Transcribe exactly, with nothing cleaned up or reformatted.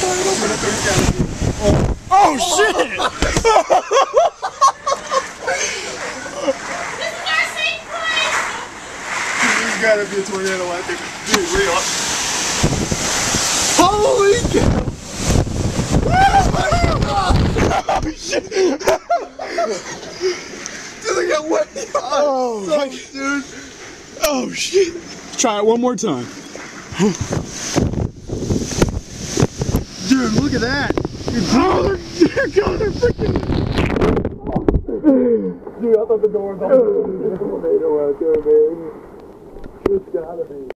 Oh shit! There's gotta be a tornado out there. Dude, real. Holy cow! Oh shit! Dude, I got wet. Oh, so, dude. Oh shit! Try it one more time. Dude, look at that! Oh, they're going, they're freaking. Dude, I thought the door was open. There's a tornado out there, man. It's gotta be.